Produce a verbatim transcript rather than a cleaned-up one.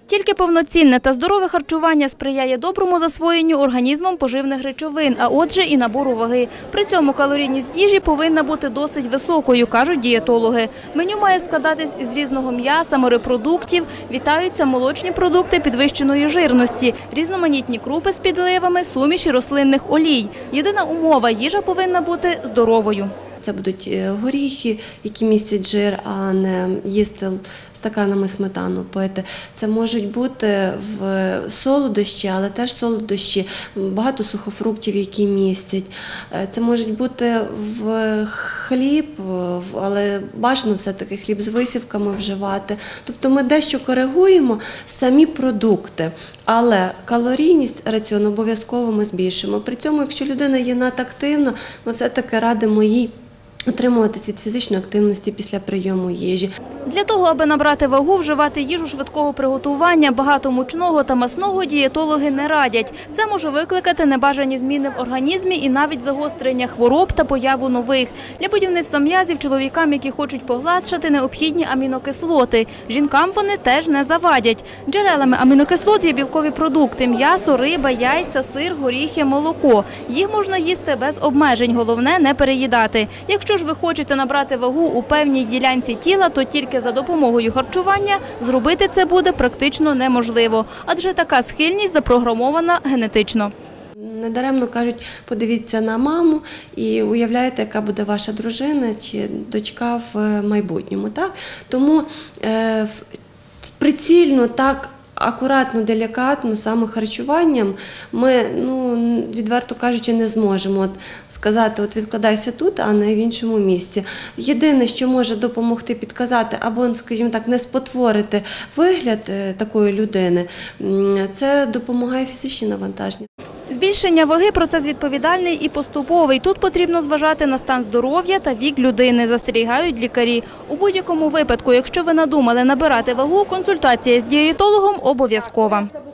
Тільки повноцінне та здорове харчування сприяє доброму засвоєнню організмом поживних речовин, а отже і набору ваги. При цьому калорійність їжі повинна бути досить високою, кажуть дієтологи. Меню має складатись із різного м'яса, морепродуктів, вітаються молочні продукти підвищеної жирності, різноманітні крупи з підливами, суміші рослинних олій. Єдина умова – їжа повинна бути здоровою. Це будуть горіхи, які містять жир, а не їсти стаканами сметану пити. Це можуть бути в солодощі, але теж солодощі, багато сухофруктів, які містять. Це можуть бути в хліб, але бажано все-таки хліб з висівками вживати. Тобто ми дещо коригуємо самі продукти, але калорійність раціону обов'язково ми збільшуємо. При цьому, якщо людина є надактивна, ми все-таки радимо їй утримуватись від фізичної активності після прийому їжі. Для того, аби набрати вагу, вживати їжу швидкого приготування, багато мучного та масного дієтологи не радять. Це може викликати небажані зміни в організмі і навіть загострення хвороб та появу нових. Для будівництва м'язів чоловікам, які хочуть погладшати, необхідні амінокислоти. Жінкам вони теж не завадять. Джерелами амінокислот є білкові продукти – м'ясо, риба, яйця, сир, горіхи, молоко. Їх можна їсти без обмежень, головне – не переїдати. Якщо ж ви хочете набрати вагу у певній ділянці тіла, то тільки за допомогою харчування зробити це буде практично неможливо, адже така схильність запрограмована генетично. Недаремно кажуть, подивіться на маму і уявляєте, яка буде ваша дружина чи дочка в майбутньому. Так? Тому е, прицільно так, акуратно, делікатно, саме харчуванням ми, ну, відверто кажучи, не зможемо от сказати, от відкладайся тут, а не в іншому місці. Єдине, що може допомогти підказати або, скажімо так, не спотворити вигляд такої людини, це допомагає фізичні навантаження. Збільшення ваги – процес відповідальний і поступовий. Тут потрібно зважати на стан здоров'я та вік людини, застерігають лікарі. У будь-якому випадку, якщо ви надумали набирати вагу, консультація з дієтологом обов'язкова.